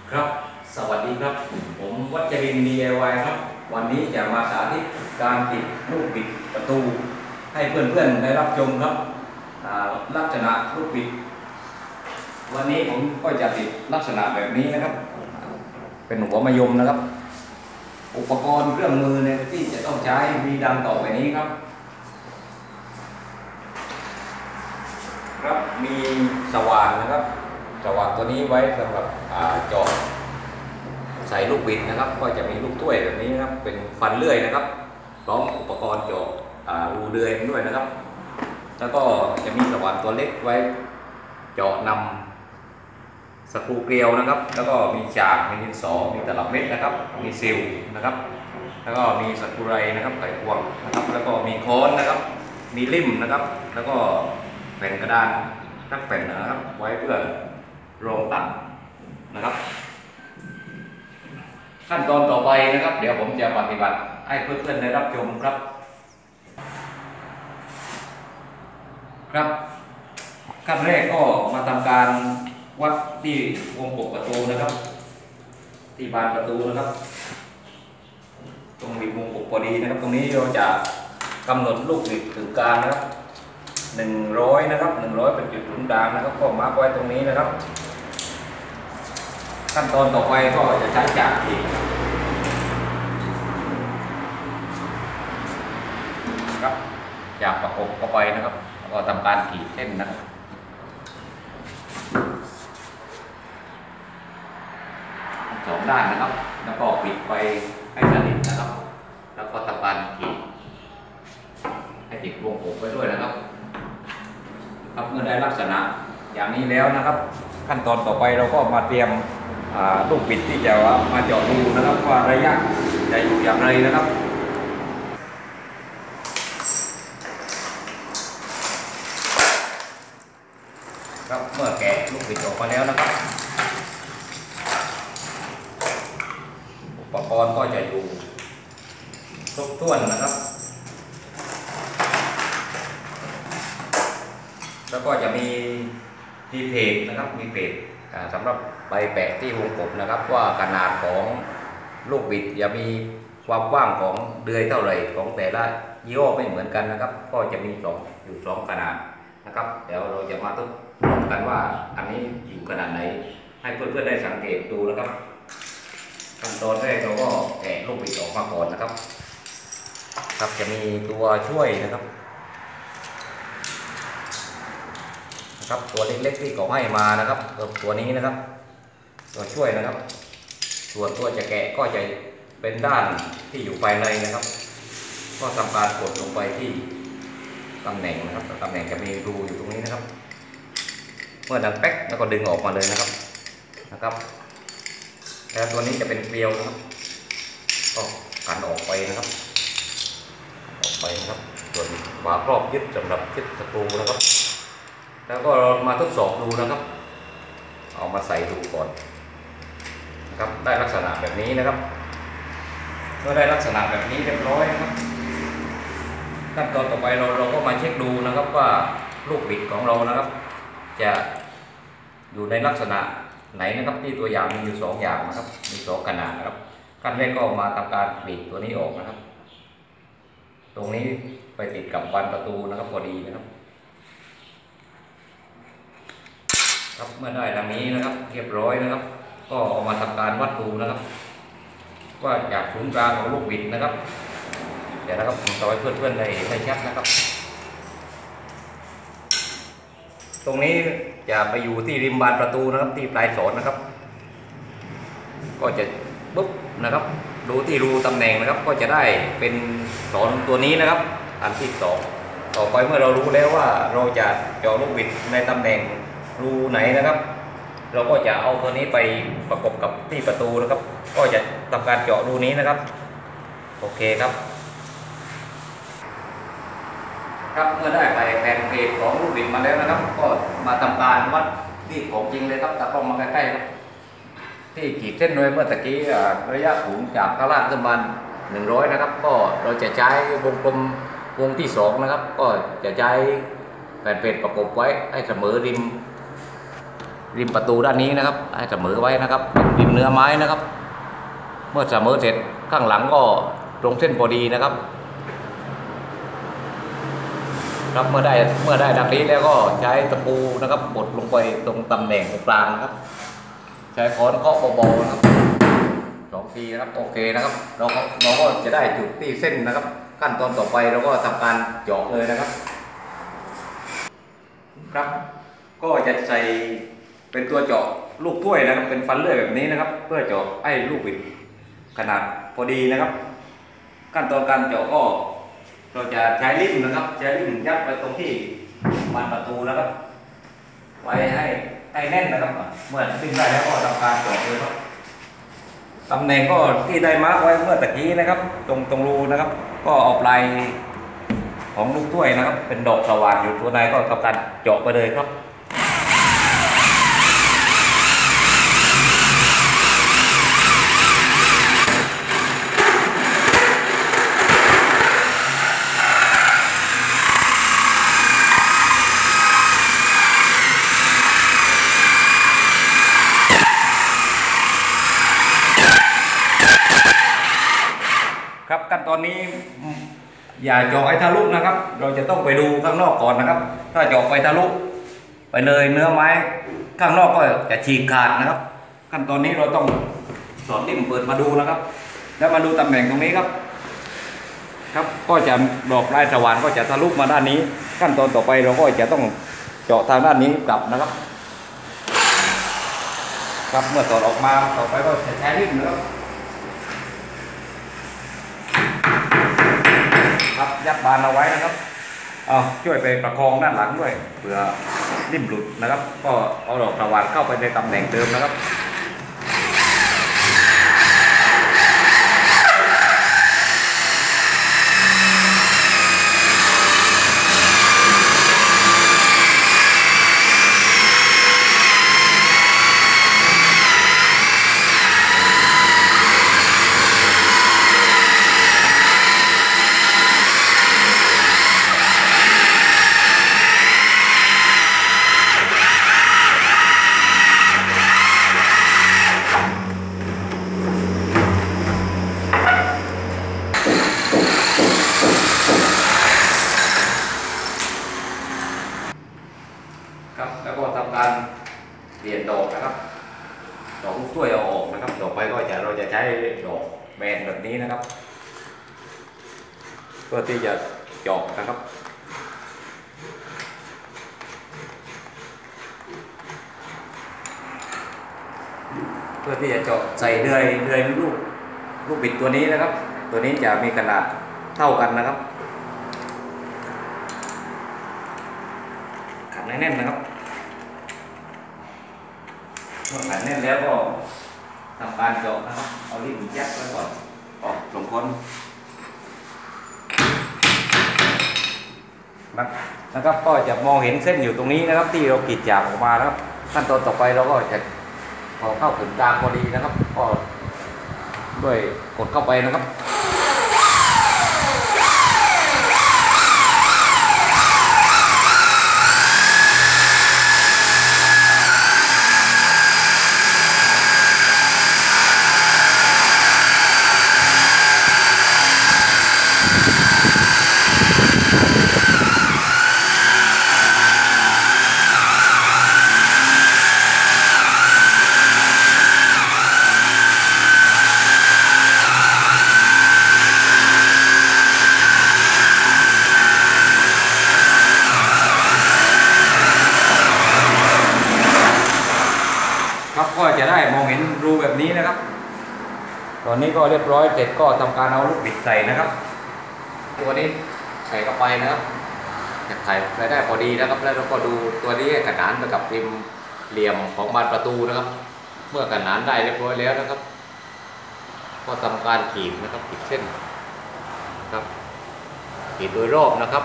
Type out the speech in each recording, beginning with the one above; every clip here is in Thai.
ครับสวัสดีครับผมวัชรินทร์ DIY ครับวันนี้จะมาสาธิตการติดลูกบิดประตูให้เพื่อนๆได้รับชมครับลักษณะลูกบิดวันนี้ผมก็จะติดลักษณะแบบนี้นะครับเป็นหัวมะยมนะครับอุปกรณ์เครื่องมือเนี่ยที่จะต้องใช้มีดังต่อไปนี้ครับมีสว่านนะครับสว่านตัวนี้ไว้สำหรับเจาะใส่ลูกบิดนะครับก็จะมีลูกถ้วยแบบนี้นะครับเป็นฟันเลื่อยนะครับพร้อมอุปกรณ์เจาะรูเดือยด้วยนะครับแล้วก็จะมีสว่านตัวเล็กไว้เจาะนำสกรูเกลียวนะครับแล้วก็มีฉากมีดินสอมีตลับเม็ดนะครับมีซิลนะครับแล้วก็มีสกรูไรนะครับไขควงนะครับแล้วก็มีโค้นนะครับมีลิ่มนะครับแล้วก็แผ่นกระดานทักแผ่นนะครับไว้เพื่อรองตัดนะครับขั้นตอนต่อไปนะครับเดี๋ยวผมจะปฏิบัติให้เพื่อนๆได้รับชมครับขั้นแรกก็มาทำการวัดที่วงกบประตูนะครับที่บานประตูนะครับตรงมีวงกบพอดีนะครับตรงนี้เราจะกำหนดลูกบิดถึงกลางนะครับ100นะครับ100เป็นจุดศูนย์กลางนะครับก็มาร์คไว้ตรงนี้นะครับขั้นตอนต่อไปก็จะใช้จากขีดครับจากประกบเข้าไปนะครับแล้วก็ทำการขีดเส้นนะครับสองด้านนะครับแล้วก็ปิดไปให้สนิทนะครับแล้วก็ทำการขีดให้ติดวงกบไว้ด้วยนะครับครับเมื่อได้ลักษณะอย่างนี้แล้วนะครับขั้นตอนต่อไปเราก็มาเตรียมลูกบิดที่จะมาเจาะรูนะครับว่าระยะจะอยู่อย่างไรนะครับครับเมื่อแกะลูกบิดออกมาแล้วนะครับอุปกรณ์ก็จะอยู่ครบถ้วนนะครับแล้วก็จะมีเพจนะครับมีเพจสำหรับใบแปะที่วงกบนะครับว่าขนาดของลูกบิดจะมีความกว้างของเดือยเท่าไหร่ของแต่ละยี่ห้อไม่เหมือนกันนะครับก็จะมีอยู่สองขนาดนะครับเดี๋ยวเราจะมาทดลองกันว่าอันนี้อยู่ขนาดไหนให้เพื่อนๆได้สังเกตดูนะครับขั้นตอนแรกเราก็แกะลูกบิดออกมาก่อนนะครับครับจะมีตัวช่วยนะครับตัวเล็กๆที่เขาให้มานะครับตัวนี้นะครับตัวช่วยนะครับส่วนตัวจะแกะก็จะเป็นด้านที่อยู่ภายในนะครับก็ทำการกดลงไปที่ตำแหน่งนะครับตำแหน่งจะมีรูอยู่ตรงนี้นะครับเมื่อดังแป๊กแล้วก็ดึงออกมาเลยนะครับแล้วตัวนี้จะเป็นเกลียวนะครับก็กันออกไปนะครับส่วนฝาครอบยึดสำหรับยึดสกรูนะครับแล้วก็มาทดสอบดูนะครับเอามาใส่ดูก่อนนะครับได้ลักษณะแบบนี้นะครับเมื่อได้ลักษณะแบบนี้เรียบร้อยนะครับขั้นตอนต่อไปเราก็มาเช็คดูนะครับว่าลูกบิดของเรานะครับจะอยู่ในลักษณะไหนนะครับที่ตัวอย่างมีอยู่2อย่างนะครับมี2ขนาดนะครับขั้นแรกก็มาทำการบิดตัวนี้ออกนะครับตรงนี้ไปติดกับบานประตูนะครับพอดีนะครับเมื่อได้ดังนี้นะครับเรียบร้อยนะครับก็เอามาทำการวัดดูนะครับว่าจากศูนย์กลางของลูกบิดนะครับเดี๋ยวนะครับผมจะให้เพื่อนๆได้ชัดนะครับตรงนี้จะไปอยู่ที่ริมบานประตูนะครับที่ปลายสอนนะครับก็จะปุ๊บนะครับดูที่รูตำแหน่งนะครับก็จะได้เป็นสอนตัวนี้นะครับอันที่2ต่อไปเมื่อเรารู้แล้วว่าเราจะเจาะลูกบิดในตำแหน่งรูไหนนะครับเราก็จะเอาตัวนี้ไปประกบกับที่ประตูนะครับก็จะทำการเจาะรูนี้นะครับโอเคครับเมื่อได้แผ่นเพจของลูกบิดมาแล้วนะครับก็มาทำการวัดที่ของจริงเลยครับตากล้องมาใกล้ๆครับที่ขีดเส้นไว้เมื่อตะกี้ระยะสูงจากข้างล่างขึ้นมา100นะครับก็เราจะใช้วงกลมวงที่2นะครับก็จะใช้แผ่นเพจประกบไว้ให้เสมอริมริมประตูด้านนี้นะครับให้เสมอไว้นะครับเป็นริมเนื้อไม้นะครับ เมื่อเสมอเสร็จข้างหลังก็ตรงเส้นพอดีนะครับครับเมื่อได้ดังนี้แล้วก็ใช้ตะปูนะครับบดลงไปตรงตำแหน่งตรงกลางนะครับใช้ค้อนเคาะเบาๆนะครับ2 ทีนะครับโอเคนะครับเราก็จะได้จุดที่เส้นนะครับขั้นตอนต่อไปเราก็ทำการเจาะเลยนะครับครับก็จะใส่เป็นตัวเจาะลูกถ้วยนะครับเป็นฟันเลื่อยแบบนี้นะครับ เพื่อเจาะไอ้ลูกบิดขนาดพอดีนะครับขั้นตอนการเจาะก็เราจะใช้ลิ้นนะครับใช้ลิ้นยัดไปตรงที่บานประตูนะครับไว้ให้แน่นนะครับเมื่อลิ้นได้แล้วก็ทำการเจาะเลยครับตำแหน่งก็ที่ได้มาร์กไว้เมื่อตะกี้นะครับตรงรูนะครับ ก็เอาปลายของลูกถ้วยนะครับ เป็นดอกสว่านอยู่ตัวในก็ทำการเจาะไปเลยครับครับขั้นตอนนี้อย่าเจาะไอ้ทะลุนะครับเราจะต้องไปดูข้างนอกก่อนนะครับถ้าเจาะไปทะลุไปเลยเนื้อไม้ข้างนอกก็จะฉีกขาดนะครับขั้นตอนนี้เราต้องสอดดิ้มเปิดมาดูนะครับแล้วมาดูตำแหน่งตรงนี้ครับครับก็จะดอกลายสว่านก็จะทะลุมาด้านนี้ขั้นตอนต่อไปเราก็จะต้องเจาะทางด้านนี้กลับนะครับครับเมื่อถอดออกมาต่อไปก็จะใช้ดิ้มนะครับครับยัดบานเอาไว้นะครับช่วยไปประคองด้านหลังด้วยเผื่อริ่มหลุดนะครับก็เอาดอกสว่านเข้าไปในตำแหน่งเดิมนะครับแล้วก็ทำการเปลี่ยนดอกนะครับดอกลูกถ้วยเอาออกนะครับต่อไปก็เราจะใช้ดอกแบนแบบนี้นะครับเพื่อที่จะเจาะนะครับเพื่อที่จะเจาะใส่เดือยลูกบิดตัวนี้นะครับตัวนี้จะมีขนาดเท่ากันนะครับขันแน่นๆนะครับเมื่อขันแน่นแล้วก็ทำการเจาะนะครับเอาลิ้นยัดไว้ก่อนออกลงค้นนะครับก็จะมองเห็นเส้นอยู่ตรงนี้นะครับที่เรากรีดจากออกมานะครับขั้นตอนต่อไปเราก็จะพอเข้าถึงกลางพอดีนะครับก็ด้วยกดเข้าไปนะครับก็จะได้มองเห็นรูแบบนี้นะครับตอนนี้ก็เรียบร้อยเสร็จก็ทำการเอาลูกบิดใส่นะครับตัวนี้ใส่เข้าไปนะครับจะใส่ได้พอดีนะครับแล้วเราก็ดูตัวนี้ขนานไปกับริมเหลี่ยมของบานประตูนะครับเมื่อขนานได้เรียบร้อยแล้วนะครับก็ทำการขีดนะครับขีดเส้นครับขีดโดยรอบนะครับ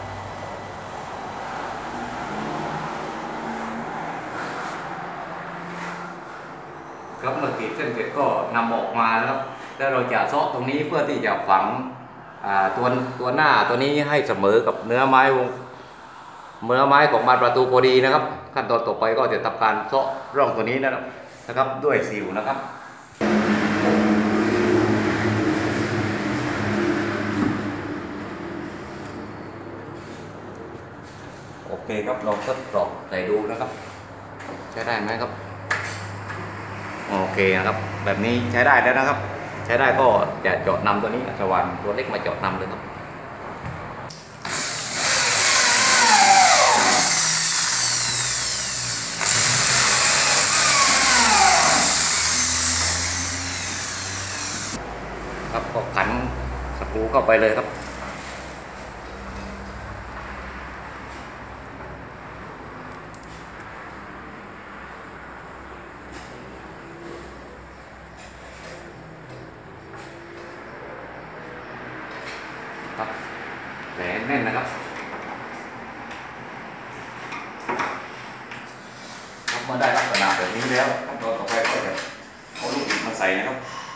ครับเมื่อขีดเส้นเสร็จก็นำออกมาแล้วครับแล้วเราจะเซาะตรงนี้เพื่อที่จะฝังตัวหน้าตัวนี้ให้เสมอกับเนื้อไม้เมื่อไม้ของบานประตูพอดีนะครับขั้นตอนต่อไปก็จะทำการเซาะร่องตัวนี้นะครับด้วยซิลนะครับโอเคครับลองทดสอบใส่ดูนะครับใช้ได้ไหมครับโอเคนะครับแบบนี้ใช้ได้แล้วนะครับใช้ได้ก็จะเจาะนำตัวนี้สว่านตัวเล็กมาเจาะนำเลยครับครับก็ขันสกรูเข้าไปเลยครับแผลแน่นนะครับเมื่อได้ลักษณะแบบนี้แล้วขั้นตอนต่อไปก็จะเอาลูกบิดมาใส่นะครับ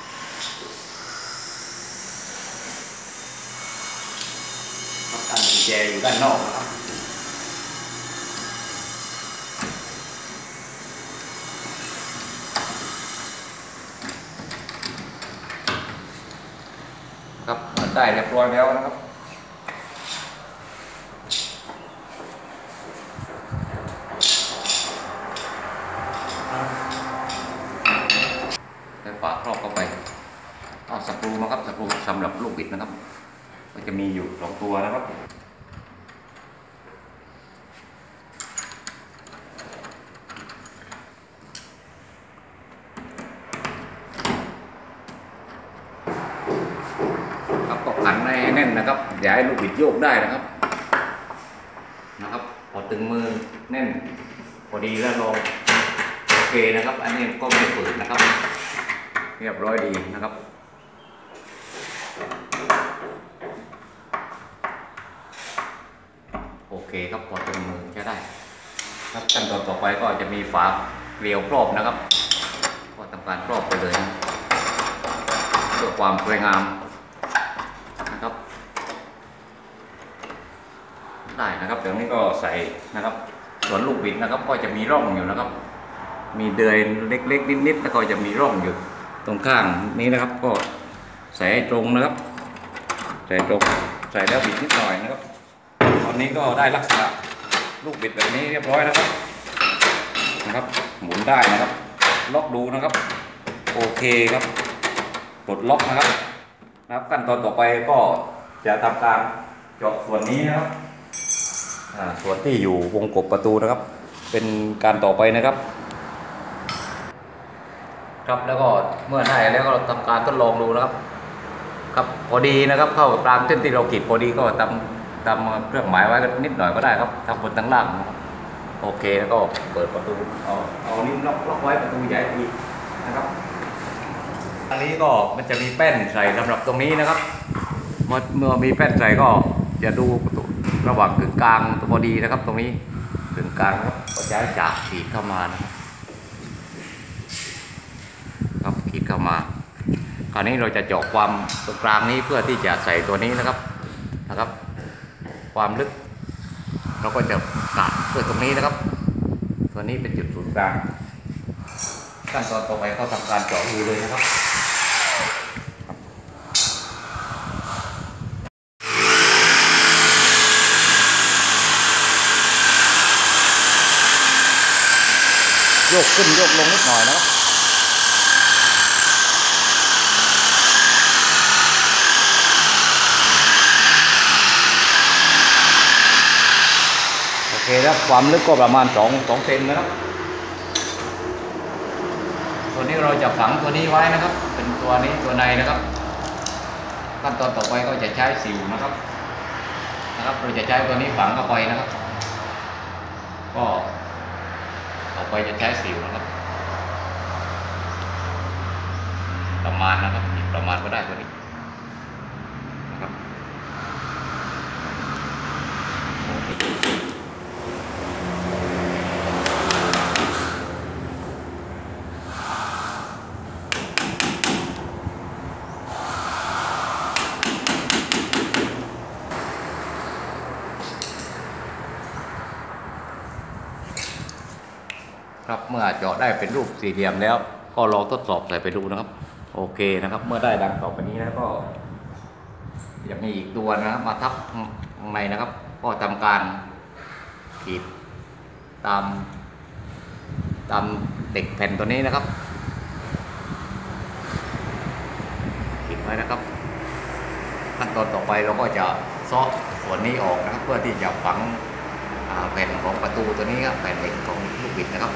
การกุญแจอยู่ด้านนอกนะครับครับได้เรียบร้อยแล้วนะครับฝาครอบเข้าไปเอาสกรูมาครับสกรูสำหรับลูกบิดนะครับก็จะมีอยู่2ตัวนะครับครับก็ขันให้แน่นนะครับอย่าให้ลูกบิดโยกได้นะครับพอตึงมือแน่นพอดีแล้วลงโอเคนะครับอันนี้ก็ไม่ฝืนนะครับเรียบร้อยดีนะครับโอเคครับพอตึงมือใช้ได้ครับขั้นตอนต่อไปก็จะมีฝาเกลียวครอบนะครับก็ทำการครอบไปเลยนะเพื่อความสวยงามนะครับได้นะครับเดี๋ยวนี้ก็ใส่นะครับส่วนลูกบิดนะครับก็จะมีร่องอยู่นะครับมีเดือยเล็กๆนิดๆแล้วก็จะมีร่องอยู่ตรงข้างนี้นะครับก็ใส่ตรงนะครับใส่ตรงใส่แล้วบิดนิดหน่อยนะครับตอนนี้ก็ได้ลักษณะลูกบิดแบบนี้เรียบร้อยนะครับหมุนได้นะครับล็อกดูนะครับโอเคครับปลดล็อกนะครับขั้นตอนต่อไปก็จะทำการเจาะส่วนนี้นะครับส่วนที่อยู่วงกบประตูนะครับเป็นการต่อไปนะครับครับแล้วก็เมื่อได้แล้วก็ทำการทดลองดูนะครับครับพอดีนะครับเข้าตามเส้นที่เราขีดพอดีก็ตามเครื่องหมายไว้นิดหน่อยก็ได้ครับทั้งบนทั้งล่างโอเคแล้วก็เปิดประตูเอานิ้วล็อกไว้ประตูใหญ่ทีนะครับอันนี้ก็มันจะมีแป้นใส่สำหรับตรงนี้นะครับเมื่อมีแป้นใส่ก็จะดูระหว่างกึ่งกลางพอดีนะครับตรงนี้กึ่งกลางครับก็จะจากขีดเข้ามานะครับขีดเข้ามาคราวนี้เราจะเจาะความตรงกลางนี้เพื่อที่จะใส่ตัวนี้นะครับความลึกเราก็จะกะเพื่อตรงนี้นะครับตัวนี้เป็นจุดศูนย์กลางขั้นตอนต่อไปก็ทำการเจาะรูเลยนะครับโยกขึ้นโยกลงนิดหน่อยนะครับโอเคครับความลึกก็ประมาณ2 เซนนะครับตัวนี้เราจะฝังตัวนี้ไว้นะครับเป็นตัวนี้ตัวในนะครับขั้นตอนต่อไปก็จะใช้สิวนะครับเราจะใช้ตัวนี้ฝังเข้าไปนะครับก็ต่อไปจะใช้สิวนะครับประมาณนะครับประมาณก็ได้ตัวนี้นะครับมื่อเจาะได้เป็นรูปสี่เหลี่ยมแล้วก็ลองทดสอบใส่ไปดูนะครับโอเคนะครับเมื่อได้ดังต่อไปนี้แล้วก็จะมีอีกตัวนะครับมาทับข้างในนะครับก็ทำการขีดตามเด็กแผ่นตัวนี้นะครับขีดไว้นะครับขั้นตอนต่อไปเราก็จะซ้อส่วนนี้ออกนะครับเพื่อที่จะฝังแผ่นของประตูตัวนี้ครับแผ่นเหล็กของลูกบิดนะครับ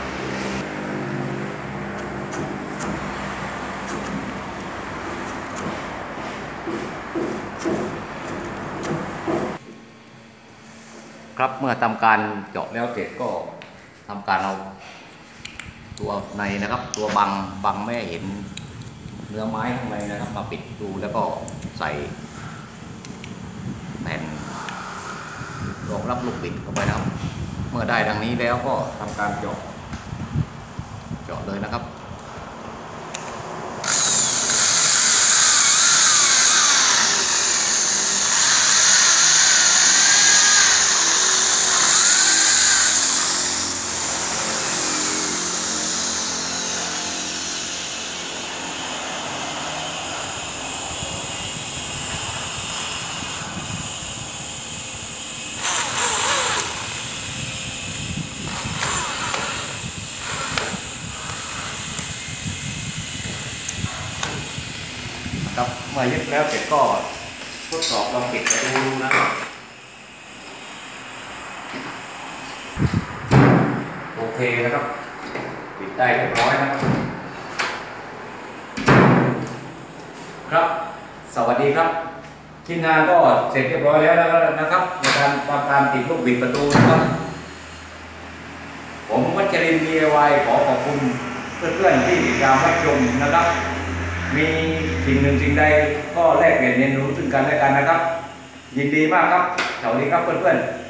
ครับเมื่อทำการเจาะแล้วเสร็จก็ทำการเอาตัวในนะครับตัวบังไม่ให้เห็นเนื้อไม้ข้างในนะครับมาปิดดูแล้วก็ใส่แผ่นรองรับลูกบิดเข้าไปนะครับเมื่อได้ดังนี้แล้วก็ทำการเจาะเลยนะครับครับเมื่อยึดแล้วเสร็จก็ทดสอบลองปิดประตูดูนะครับโอเคนะครับปิดได้เรียบร้อยนะครับสวัสดีครับทีมงานก็เสร็จเรียบร้อยแล้วนะครับในการทำการติดลูกบิดประตูนะครับผมวัชรินทร์ DIY ขอขอบคุณเพื่อนๆที่ติดตามรับชมนะครับมีสิ่งหนึ่งสิ่งใดก็แลกเปลี่ยนเรียนรู้ซึ่งกันและกันนะครับยินดีมากครับสวัสดีครับเพื่อนๆ